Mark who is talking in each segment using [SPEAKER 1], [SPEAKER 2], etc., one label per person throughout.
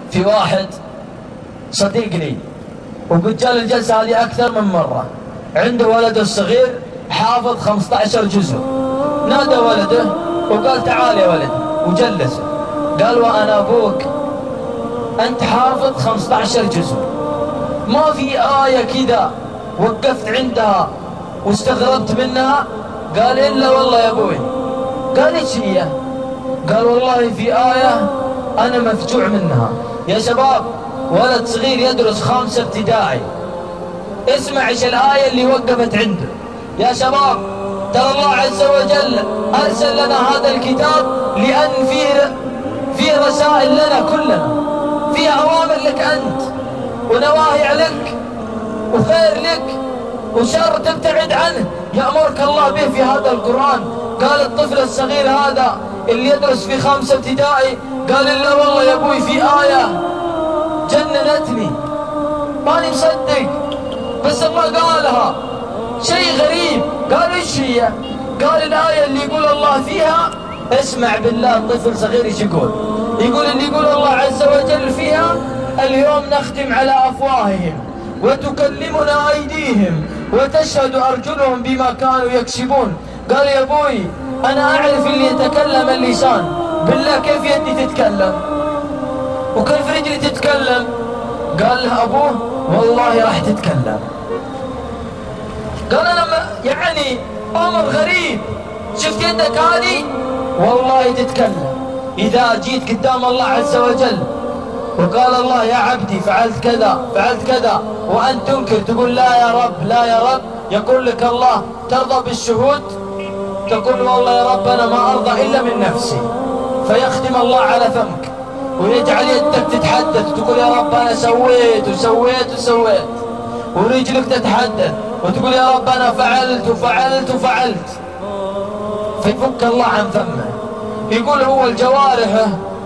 [SPEAKER 1] في واحد صديق لي وقد جاء الجلسة هذه أكثر من مرة، عنده ولده الصغير حافظ 15 جزء، نادى ولده وقال تعال يا ولد وجلسه، قال وأنا أبوك أنت حافظ 15 جزء، ما في آية كذا وقفت عندها واستغربت منها؟ قال إلا والله يا أبوي. قال إيش هي؟ قال والله في آية أنا مفجوع منها. يا شباب ولد صغير يدرس 5 ابتدائي، اسمع ايش الآية اللي وقفت عنده. يا شباب ترى الله عز وجل أرسل لنا هذا الكتاب لأن فيه رسائل لنا كلنا، فيه أوامر لك أنت ونواهي عليك وخير لك وشر تبتعد عنه، يأمرك الله به في هذا القرآن. قال الطفل الصغير هذا اللي يدرس في 5 ابتدائي قال إلا والله يا أبوي في آية جننتني ماني مصدق، بس الله قالها شيء غريب. قال ايش هي؟ قال الآية اللي يقول الله فيها، اسمع بالله الطفل صغير ايش يقول؟ يقول اللي يقول الله عز وجل فيها اليوم نختم على أفواههم وتكلمنا أيديهم وتشهد أرجلهم بما كانوا يكسبون. قال يا أبوي أنا أعرف اللي يتكلم اللسان، بالله كيف يدي تتكلم وكيف رجلي تتكلم؟ قال له أبوه والله راح تتكلم. قال أنا يعني أمر غريب، شفت يدك هذه؟ والله تتكلم. إذا جيت قدام الله عز وجل وقال الله يا عبدي فعلت كذا فعلت كذا وأنت تنكر تقول لا يا رب لا يا رب، يقول لك الله ترضى بالشهود؟ تقول والله يا رب أنا ما أرضى إلا من نفسي، فيختم الله على فمك ويجعل يدك تتحدث وتقول يا رب أنا سويت وسويت وسويت، ورجلك تتحدث وتقول يا رب أنا فعلت وفعلت وفعلت، فيفك الله عن فمه. يقول هو الجوارح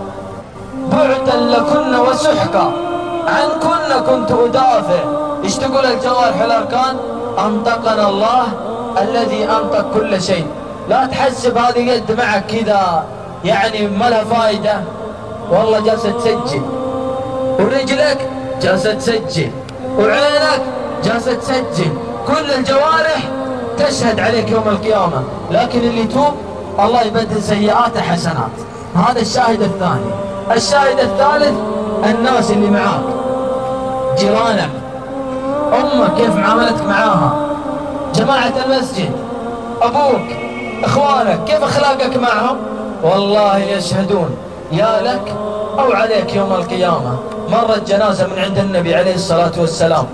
[SPEAKER 1] بعدا لكن وسحقا عنكن كنت أدافع. ايش تقول الجوارح الأركان؟ أنطقنا الله الذي أنطق كل شيء. لا تحسب هذه يد معك كذا يعني ما لها فايدة، والله جالسة تسجل، ورجلك جالسة تسجل، وعينك جالسة تسجل، كل الجوارح تشهد عليك يوم القيامة. لكن اللي يتوب الله يبدل سيئاته حسنات. هذا الشاهد الثاني. الشاهد الثالث الناس اللي معاك، جيرانك، أمك كيف معاملتك معاها، جماعة المسجد، أبوك، إخوانك كيف أخلاقك معهم؟ والله يشهدون يا لك أو عليك يوم القيامة. مرت جنازة من عند النبي عليه الصلاة والسلام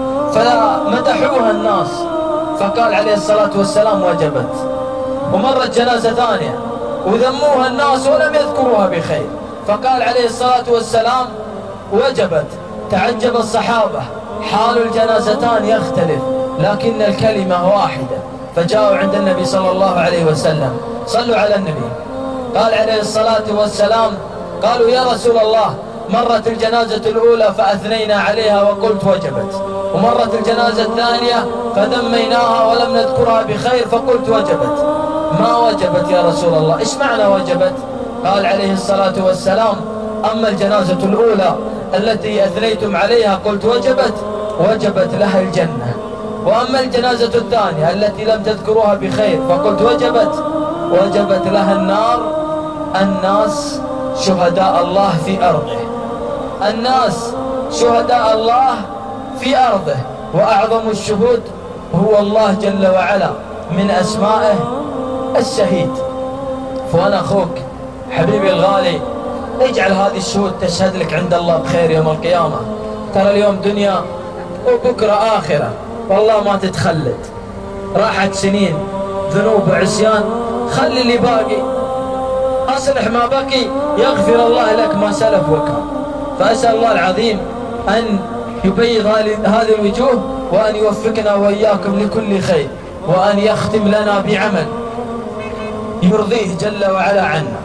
[SPEAKER 1] فمدحوها الناس فقال عليه الصلاة والسلام وجبت. ومرت جنازة ثانية وذموها الناس ولم يذكروها بخير فقال عليه الصلاة والسلام وجبت. تعجب الصحابة حال الجنازتان يختلف لكن الكلمة واحدة، فجاءوا عند النبي صلى الله عليه وسلم صلوا على النبي. قال عليه الصلاة والسلام قالوا يا رسول الله مرت الجنازة الأولى فأثنينا عليها وقلت وجبت، ومرت الجنازة الثانية فذميناها ولم نذكرها بخير فقلت وجبت. ما وجبت يا رسول الله؟ إيش معنى وجبت؟ قال عليه الصلاة والسلام أما الجنازة الأولى التي أثنيتم عليها قلت وجبت وجبت لها الجنة، وأما الجنازة الثانية التي لم تذكروها بخير فقلت وجبت وجبت لها النار. الناس شهداء الله في أرضه، الناس شهداء الله في أرضه، وأعظم الشهود هو الله جل وعلا من أسمائه الشهيد. فأنا أخوك حبيبي الغالي اجعل هذه الشهود تشهد لك عند الله بخير يوم القيامة. ترى اليوم دنيا وبكرة آخرة، والله ما تتخلد. راحت سنين ذنوب وعصيان، خلي اللي باقي، أصلح ما بقي يغفر الله لك ما سلف وكان. فأسأل الله العظيم أن يبيض هذه الوجوه وأن يوفقنا وإياكم لكل خير، وأن يختم لنا بعمل يرضيه جل وعلا عنا.